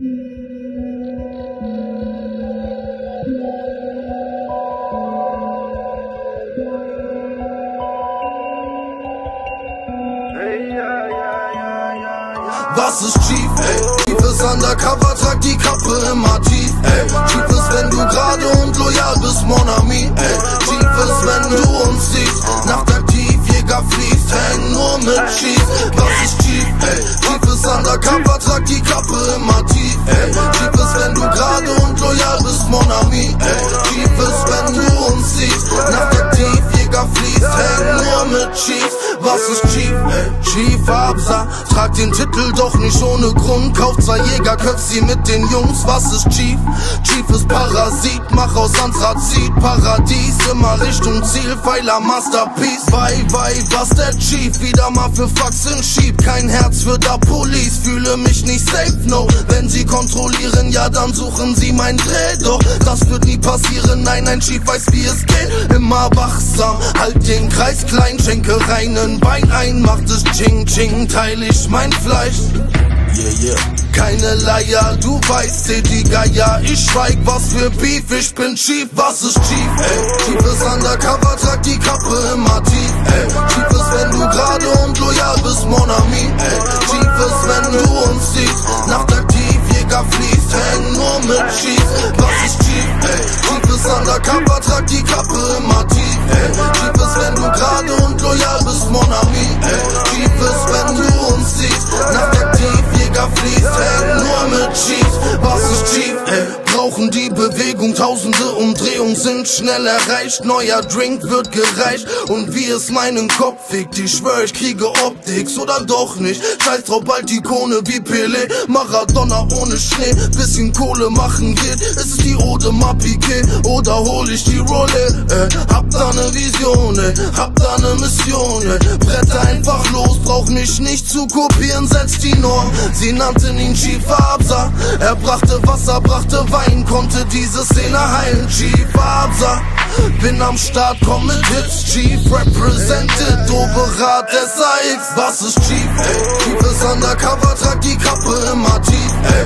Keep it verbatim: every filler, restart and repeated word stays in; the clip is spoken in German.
Was ist Chief, ey? Chief ist undercover, trag die Kappe immer tief, ey. Chief ist, wenn du gerade und loyal bist, mon ami, ey. Chief ist, wenn du uns siehst, nachtaktiv, Jäger fließt, häng nur mit Chief. Was ist Chief, ey? Chief ist undercover, trag die Kappe immer tief, ey. Chief ist, wenn du gerade und loyal bist, mon ami, ey. Chief ist, wenn du uns siehst, nachtaktiv, Jäger fließt, häng nur mit Chief. Was ist Chief, ey? Chief Absa, trag den Titel doch nicht ohne Grund. Kauft zwei Jäger, köpft sie mit den Jungs. Was ist Chief? Chief ist Parasit, mach aus Anthrazit Paradies, immer Richtung Ziel, Pfeiler Masterpiece. Bye, bye, was der Chief? Wieder mal für Faxen schieb. Kein Herz für da Police, fühle mich nicht safe, no. Wenn sie kontrollieren, ja dann suchen sie mein Dreh. Doch das wird nie passieren, nein, ein Chief weiß wie es geht. Immer wachsam, halt den Kreis klein, schenke reinen Wein ein, macht es Ching Ching, teil ich mein Fleisch. Yeah, yeah. Keine Leier, du weißt, seh die Geier. Ich schweig, was für Beef, ich bin Chief. Was ist Chief, ey? Chief ist undercover, trag die Kappe immer tief, ey. Chief ist, wenn du gerade und loyal bist, mon ami, ey. Chief ist, wenn du uns siehst, nachtaktiv, Jäger fließt, häng nur mit Chief. Was ist Chief, ey? Chief ist undercover, trag die Kappe immer tief, ey. Chief ist, wenn du gerade und loyal bist, mon ami, ey. Chief ist, wenn du uns siehst, nachtaktiv, Jäger fließt, häng nur mit Chief. Was ist Chief, ey? Brauchen die Bewegung, tausende Umdrehungen sind schnell erreicht. Neuer Drink wird gereicht und wie es meinen Kopf fickt. Ich schwör, ich kriege Optics oder doch nicht. Scheiß drauf, bald Ikone wie Pelé. Maradona ohne Schnee, bisschen Kohle machen geht. Ist es die Ode mal Piquet oder hol ich die Rolle? Äh, hab da ne Vision, ey. Hab da ne Mission, ey. Brett einfach los, brauch mich nicht zu kopieren, setzt die Norm. Sie nannten ihn Chief Absa. Er brachte Wasser, brachte Wein, konnte diese Szene heilen. Chief Absa, bin am Start, komm mit Hits. Chief represented, Doberat S A X. Was ist Chief, ey? Chief ist undercover, trag die Kappe immer tief, ey.